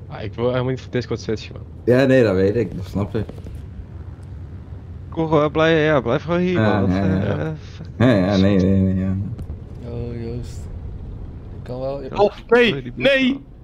Ik wil helemaal niet voor Discord switchen, man. Ja, nee, dat weet ik. Dat snap ik. Kom, blijf gewoon hier, Ja, man. nee, ja. Yo, Joost. Ik kan wel... Oh, nee! Nee!